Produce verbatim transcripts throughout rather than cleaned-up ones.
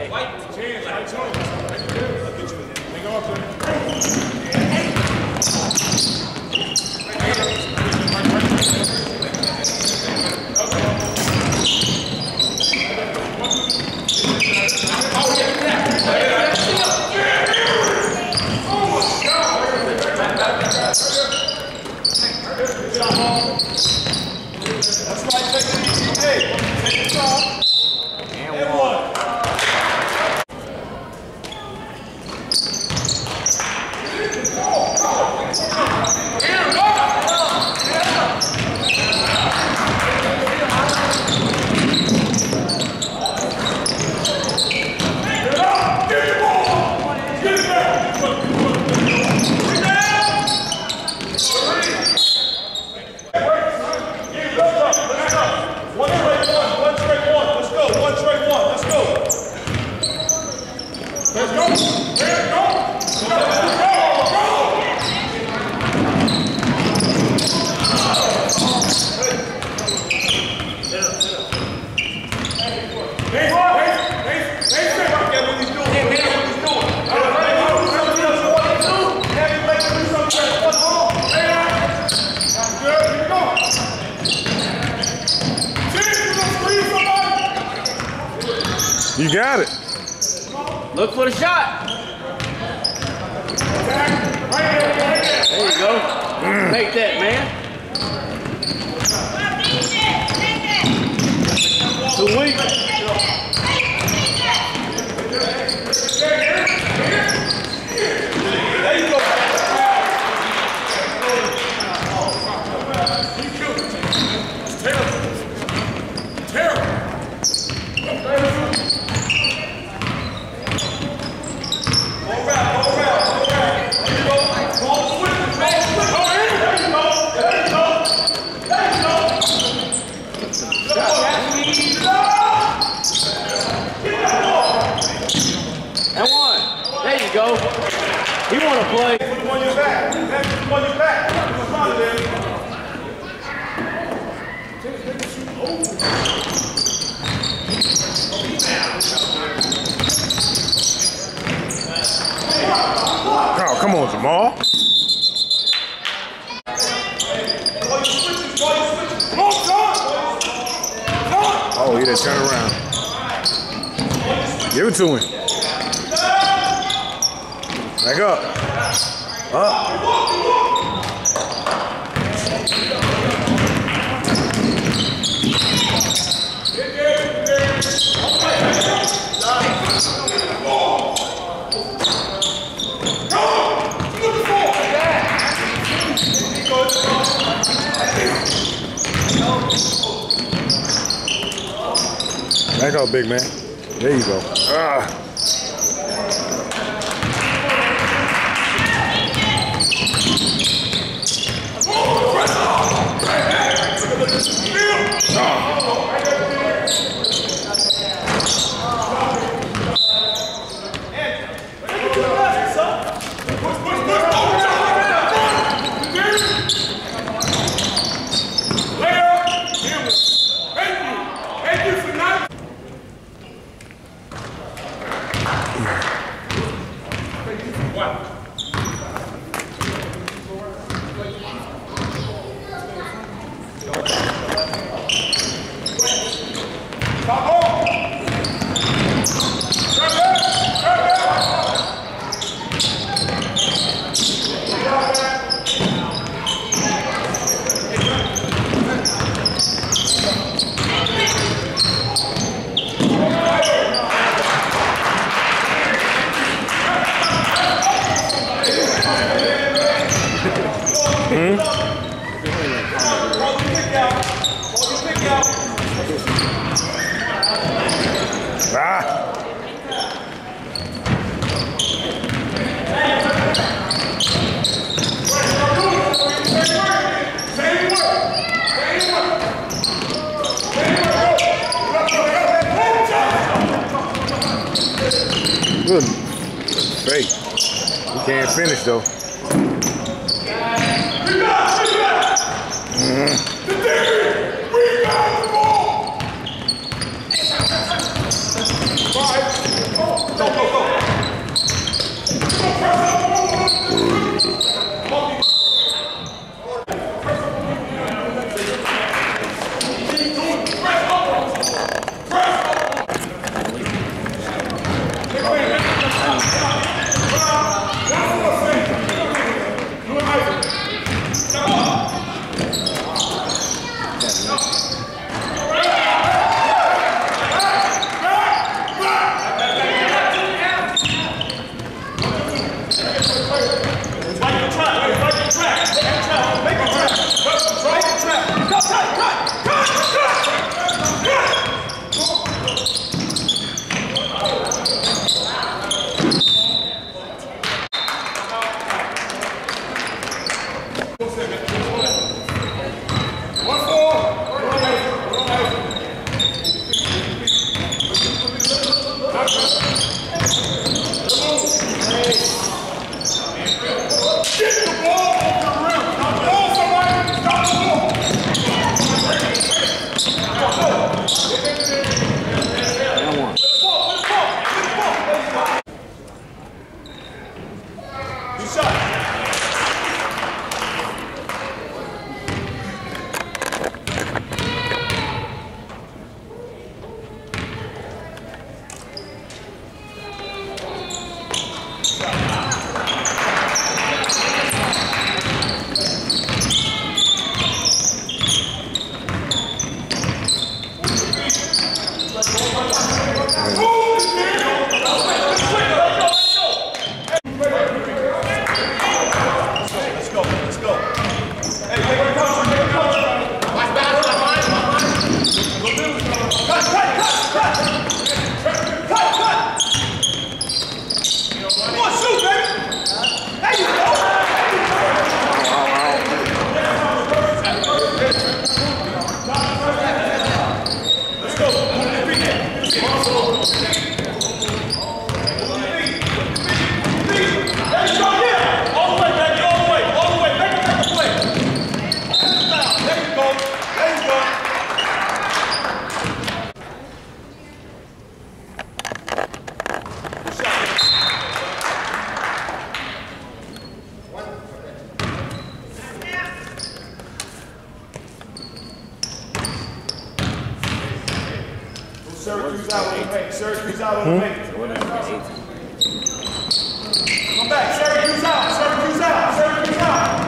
You got it. Look for the shot. There you go. Mm. Make that, man. Too weak. There you go. Terrible. Terrible. And one. There you go. He want to play. Put him on your back. Put him on your back. Put him in front of him. Oh, come on, Jamal. Oh, he didn't turn around. Give it to him. Back up. Up. Back up, big man. There you go. Ah. Good. Great. He can't finish though. Mm-hmm. We got the ball. Syracuse out on the paint. Syracuse out on the paint. Come back. Syracuse out. Syracuse out. Syracuse out.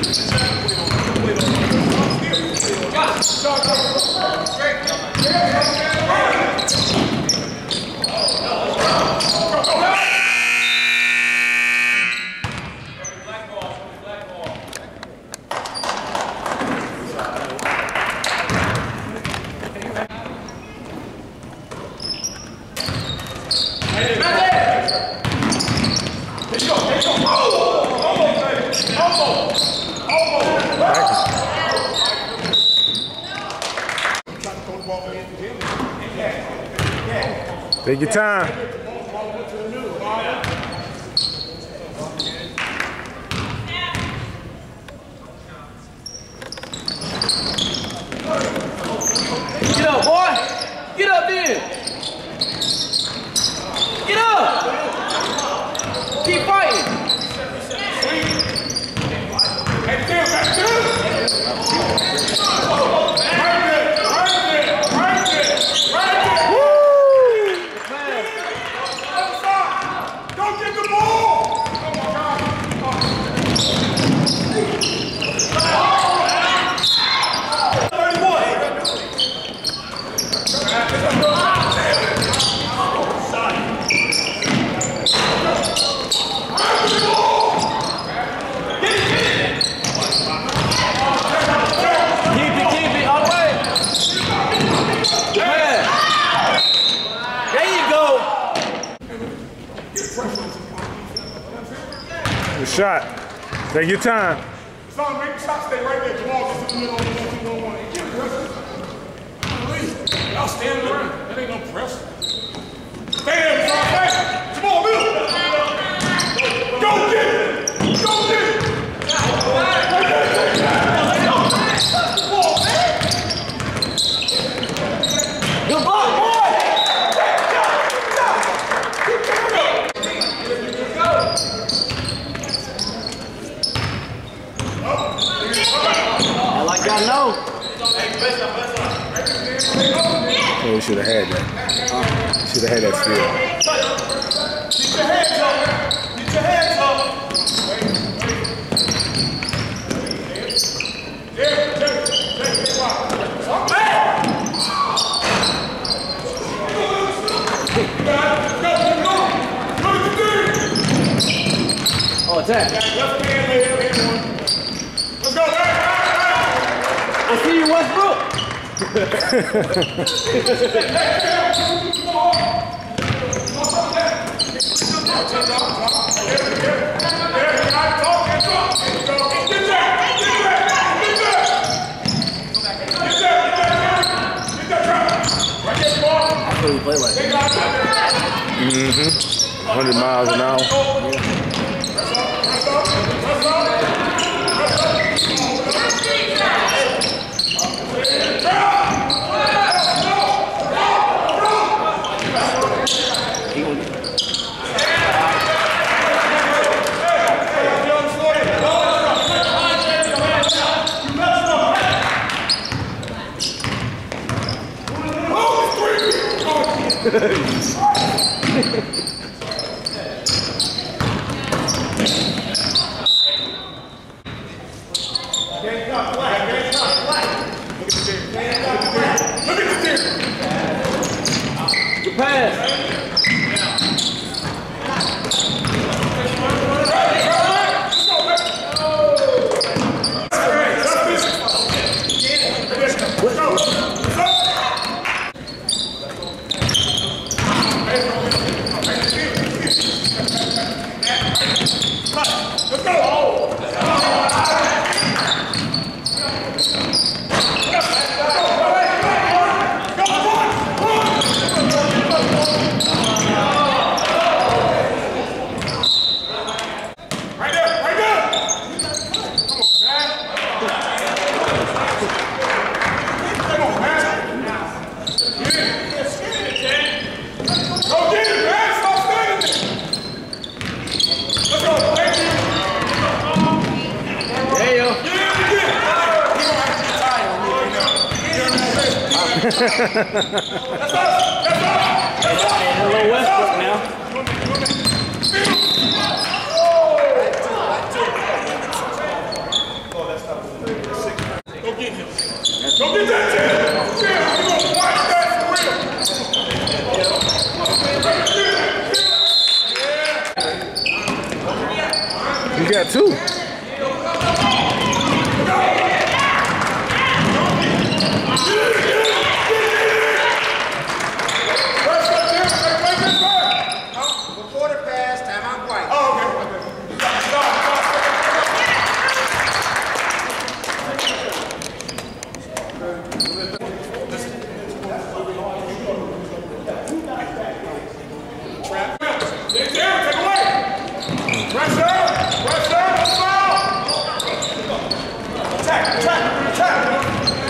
Take your time. Get up, boy. Get up then. Get up. Keep fighting. Hey, Tim, back to him. Right there, right there, right there, right there. Woo! Don't get the ball. Come on, guys. thirty-one. Good shot. Take your time. Son, make the shot stay right there. Jamal gets in the middle of the two one one. Get pressure. Y'all standing around. That ain't no pressure. Stay there, Jamal. Hey, Jamal, middle. Go get it. Go get it. Good ball, boy. I like that no. Oh, we should have had that. Should have had that steal. Get your hands up. Get your hands up. There, there, there, Oh, attack. Left hand, left hand. Let's go, back. I see you, Westbrook. That's what we play like. Mm-hmm. one hundred miles an hour. Good pass. Let's go! That's us! That's us! Hello, Westbrook now. Go get that Jim. Jim, you gonna watch that for real. You got two. Quarter past, time out white. Oh, okay. Stop, stop, Trap. Take down, take away. Pressure, pressure, no foul. Attack, attack, attack.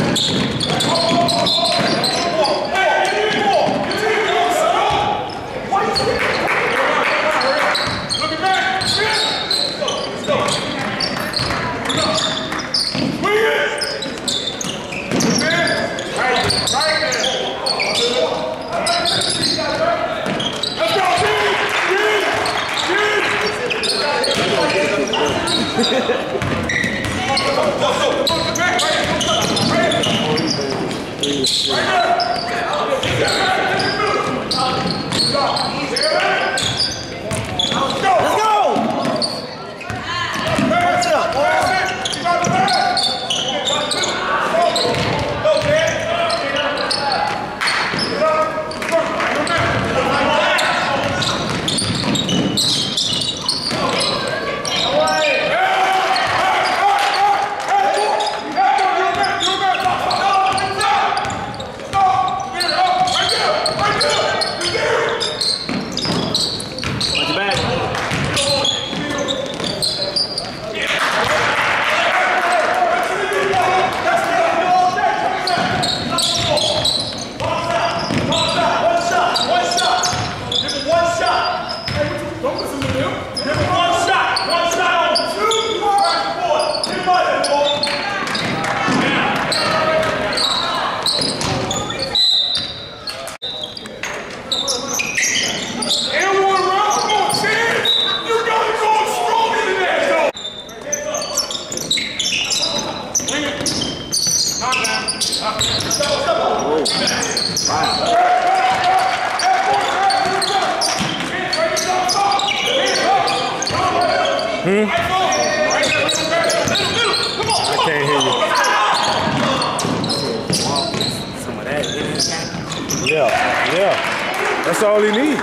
Yeah, yeah. That's all he needs.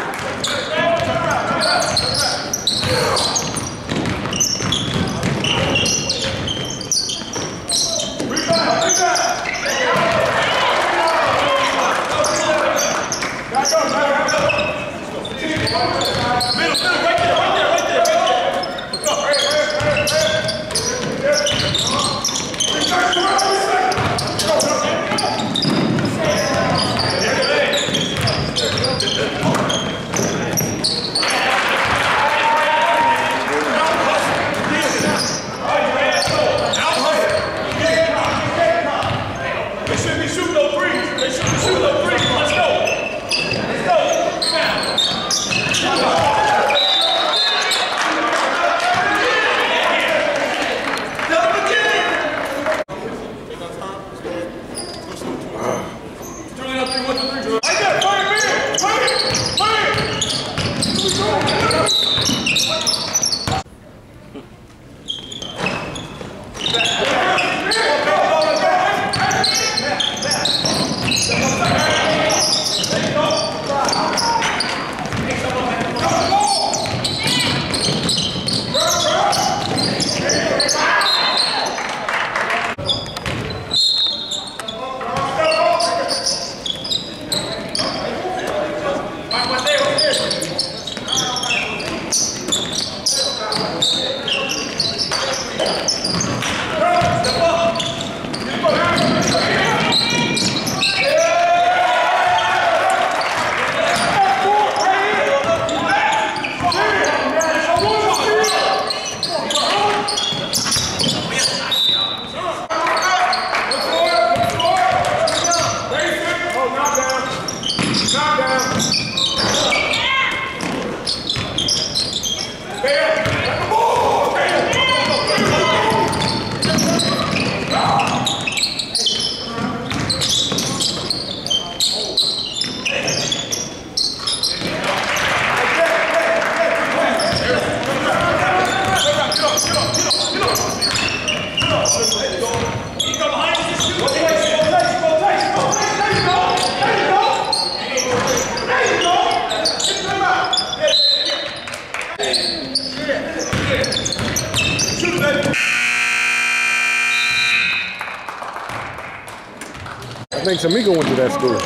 think Tamika went to that school.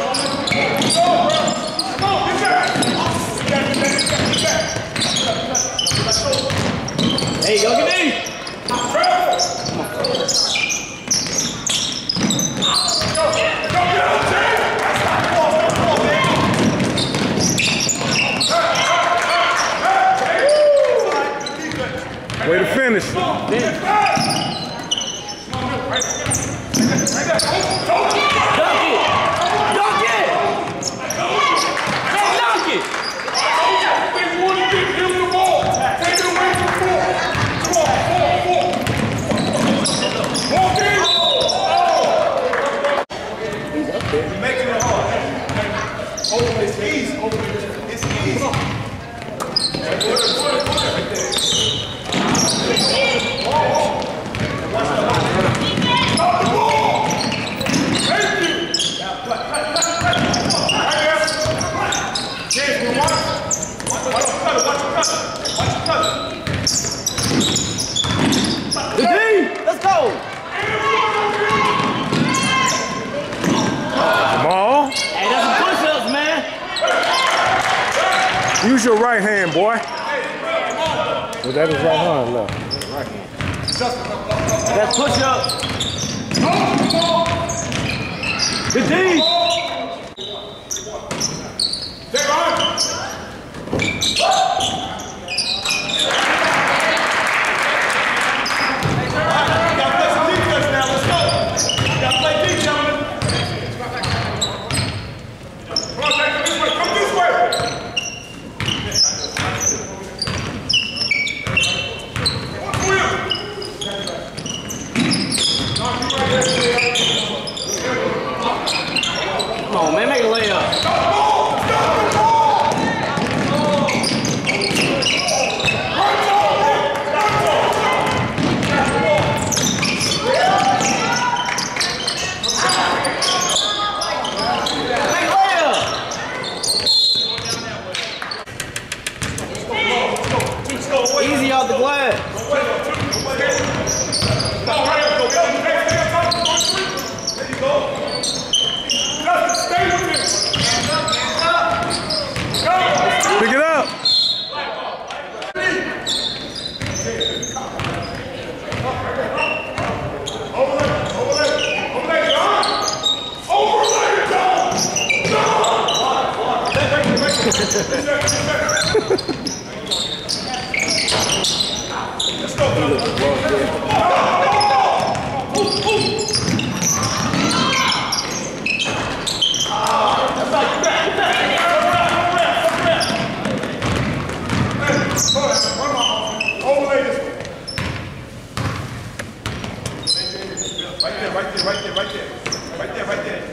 Hey, go get me! Way to finish. Dunk it! Dunk it! Dunk it! They want to give him the ball. Take it away from four. Come on, four, four. Walk in. He's making it hard. Oh, it's easy. Oh, it's easy. Let's go! Jamal, Hey, that's some push-ups, man. use your right hand, boy. Was that his right hand or left? Right hand. That's push-up. Good D. Stay on. Come on, man, make a layup. Easy off the glass. There you go. Just stay with it. Go. Pick it up. Overlay, overlay, overlay, John. Overlay, John. Let's go, overlay this one. Right there, right there, right there, right there. Right there, right there.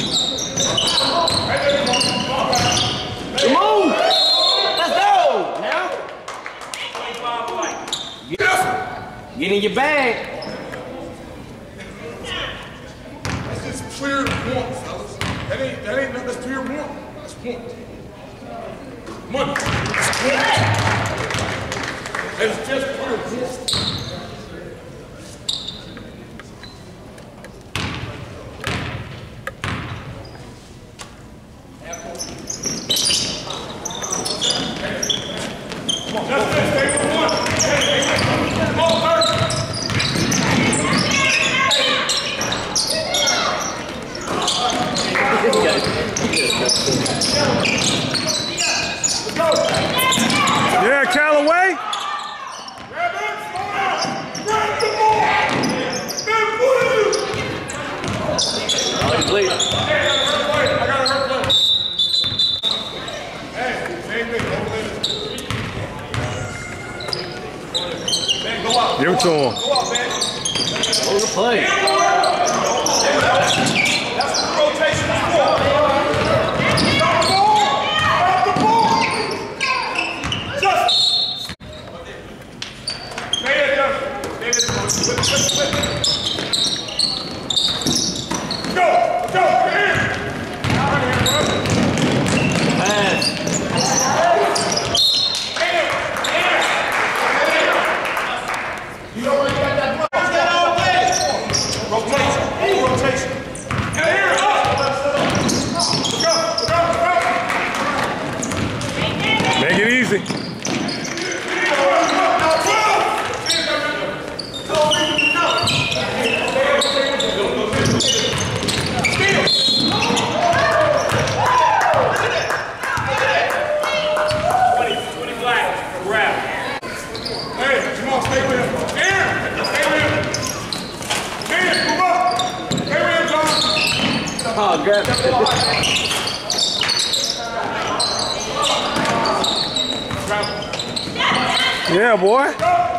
Right there, come on. Come on. Let's go. Now. Get, get in your bag. That's just clear point, fellas. That ain't, that ain't nothing. That's clear point. That's point. Money. That's point. It's just clear point. Come on, that's it. Stay with one. Hey, hey, hey. Come on, third. Yeah, Callaway. Grab it, slow down. Grab the ball. Then put it in. Please. Hey, I got a hurt play. I got a hurt play. Hey, same thing. Overlay this. Man, go out. Give it to him. Go out, man. Hold the play. That's what the rotation is for. Stop the ball. Stop the ball. Just. Stay there, Justin. Stay there. Whip, whip, whip. Go. Go. Come here. Right here, bro. Pass. Here. Here. You already got that block. Rotation. Rotation. And here, up. Oh, grab it. Yeah, boy.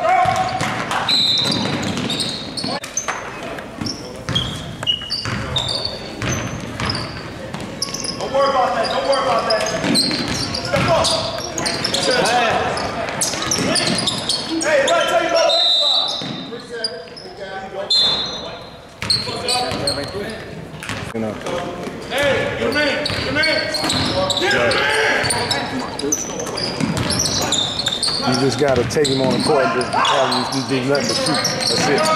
Don't worry about that. Don't worry about that. Step up. Hey, what I tell you about baseline? You know. Hey, get him in. Get him in. Get him in. You just gotta take him on the court and just have him just do nothing but shoot. That's it.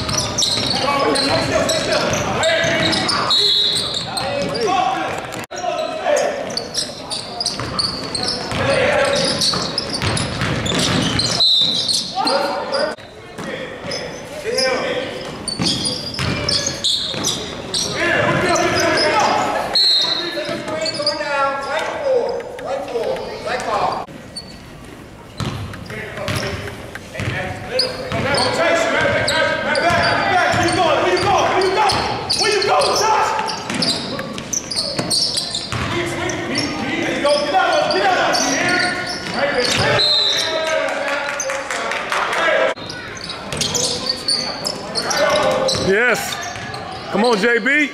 Yes. Come on, J B.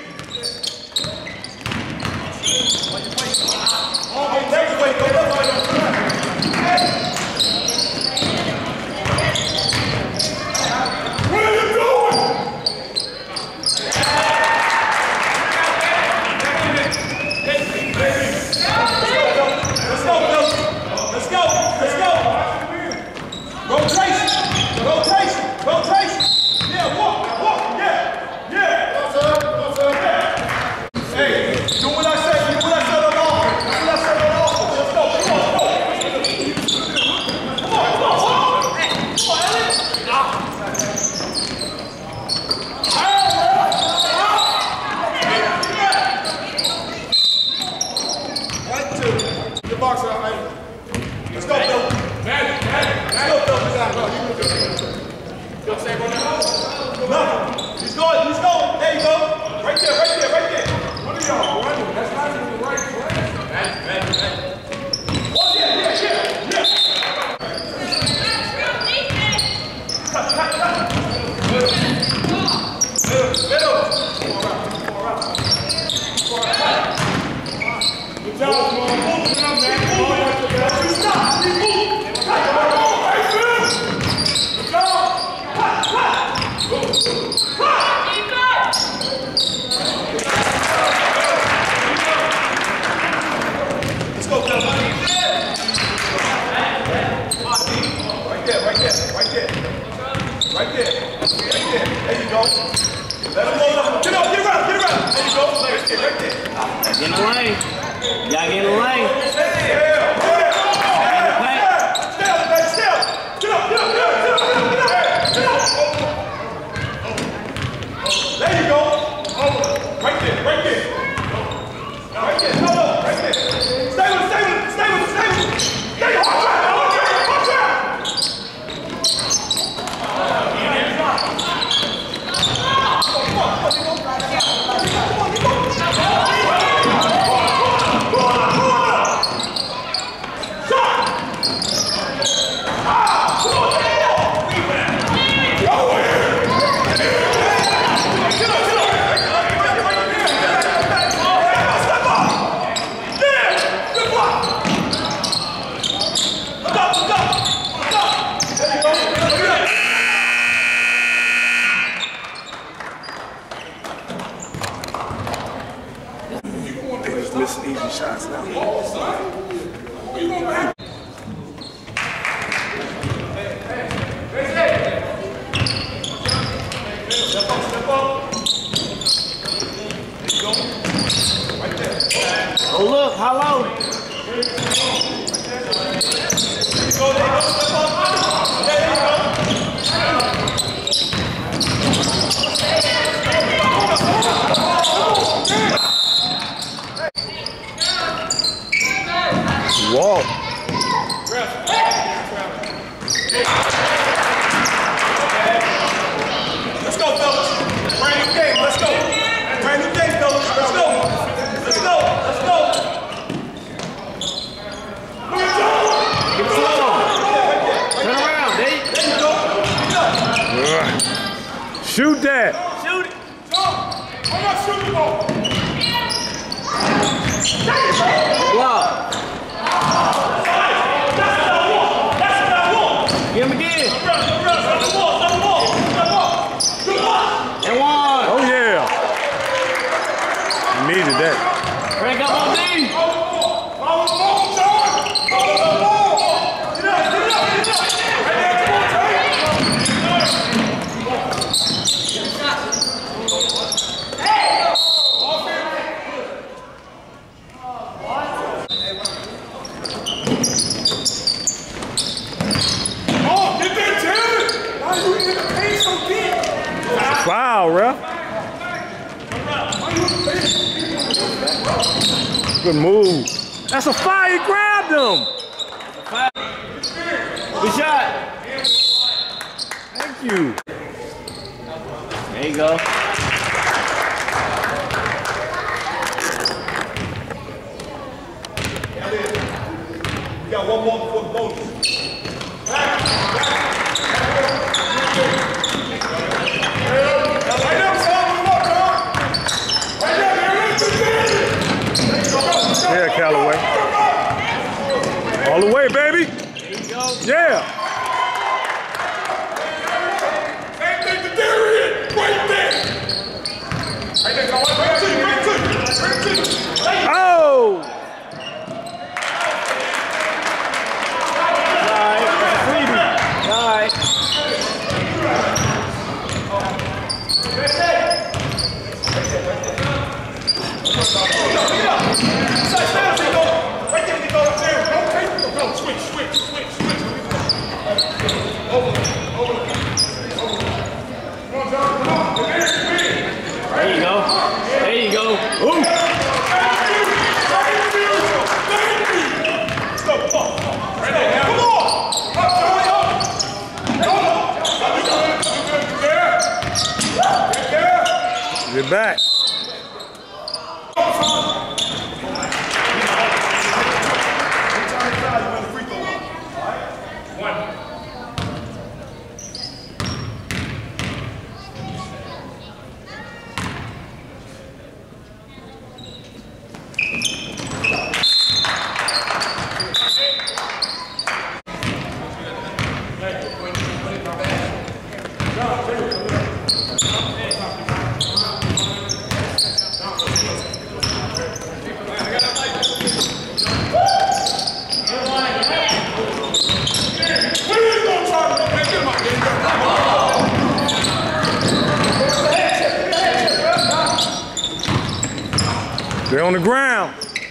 Get in the lane. Y'all get in the lane. There you go. Right there, right there. Right there, no, no, right there. Stay with it, stay with it, stay with it, stay with it. Stay with it, watch out, watch out, watch out. Missing easy shots now. Oh, look, hello. Whoa. Let's go, fellas. Brand new game. Let's go. Brand new game, fellas. Let's go. Shoot that. Shoot it. I'm not shooting the ball. Block. That's what I want. That's what I want. Get him again. Run, run, run, run the ball, run the ball, run the ball. Good one. And one. Oh, yeah. Needed that. Crank up on D. Follow the ball, John. Follow the ball. Get up, get up, get up. Right there, come on, Trey. Oh, get that, Taylor. Why are you in the paint so deep? Foul, ref. Good move. That's a foul. He grabbed him. Good shot. Thank you. There you go. We got one more before the bonus. Right there, follow the ball, John. Right there, there, Yeah, Callaway. All the way, baby. There you go. Yeah. Same thing to Darian, right there. Right there, go right to you, right to you, right to you. Oh. All right. That's a freebie. All right. Right there, Nico. There, don't take it. Go, switch, switch, switch, switch. Over, over, over. Come on, John, come on. There There you go. There you go. Ooh. Let's go, come on. Right there, come on. Up, Johnny, up. Come on. There. Right there. Get back. They're on the ground.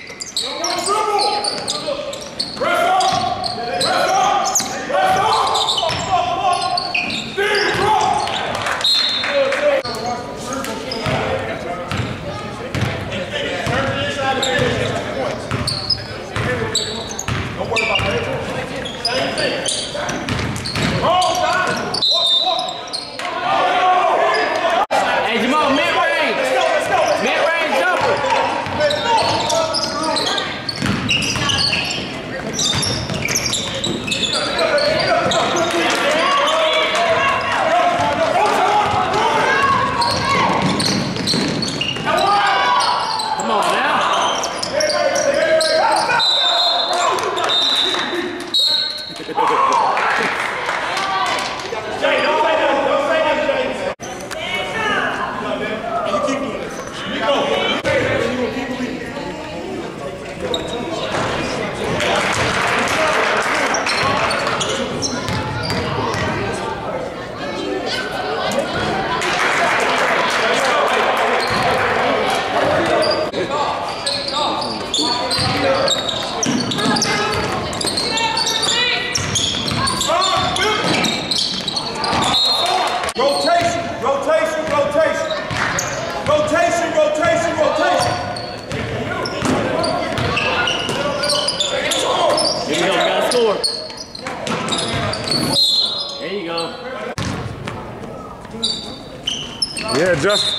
Hey, Jamal, mid-range. Mid-range jumper. Come on now. Jay, don't say that. Don't say that, Jay. You keep doing this. You go. You gonna keep believing. Rotation, rotation, rotation. Rotation, rotation, rotation. Here we go. We got a score. There you go. Yeah, Justin.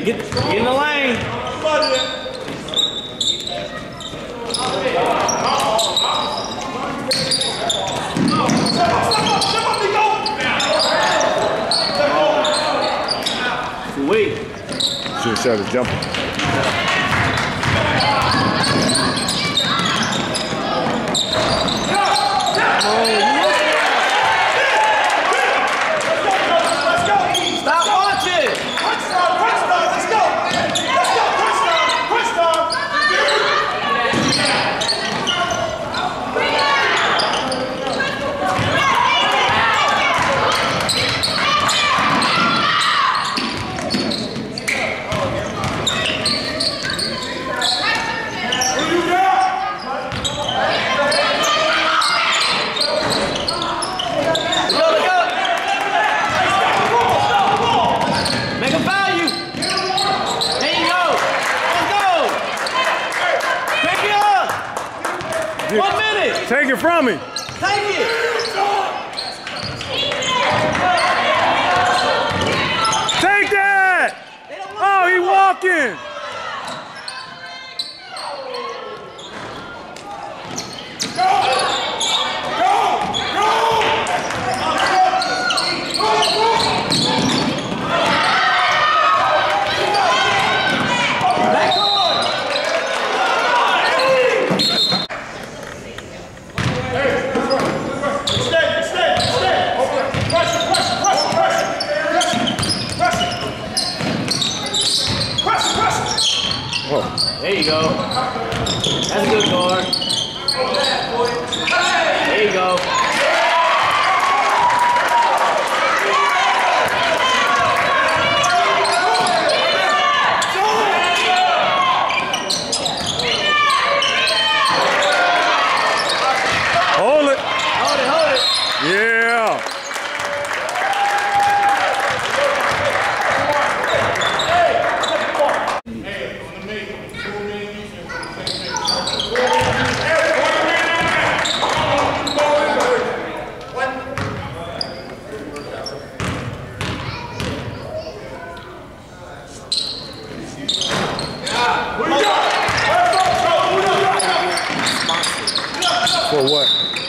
Get, get in the lane. Wait. Should have shot a jumper. Stop watching. Touchdown, touchdown, let's go. Let's go, touchdown, touchdown. One minute. Take it from me. Take it. Take that. Oh, he walking. There you go. That's a good guard. There you go. Hold it. Hold it, hold it. Yeah. For what?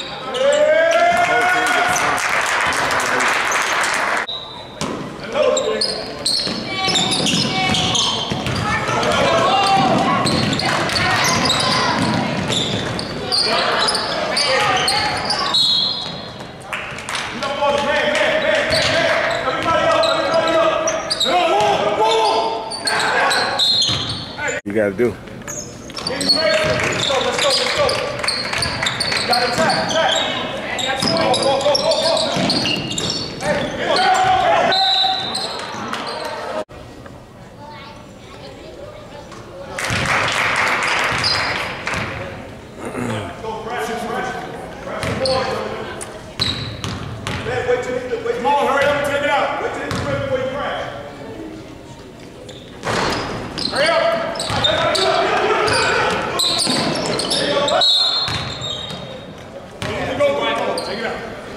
You gotta do. Let's go, let's go, let's go. Got to attack, attack. Go, go, go, go, go. Hey, go, go, go. Wait till you, wait. Come on, hurry up and take it out. Wait till it's ready before you crash. Hurry up. Take it out.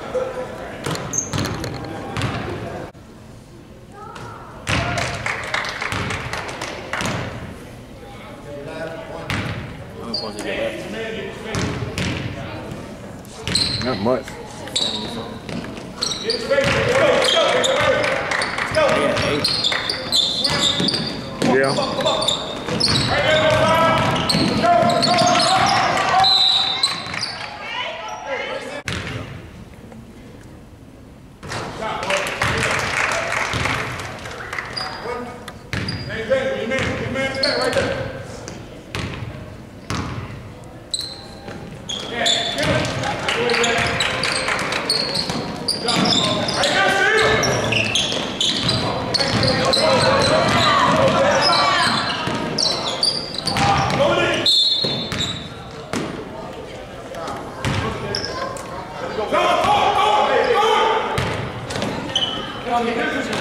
Not much. Get his face. Let's go, let's go. Let's go. Yeah. Come on, come on. Right there, no foul. Let's go, let's go. Go, go, go, go, go!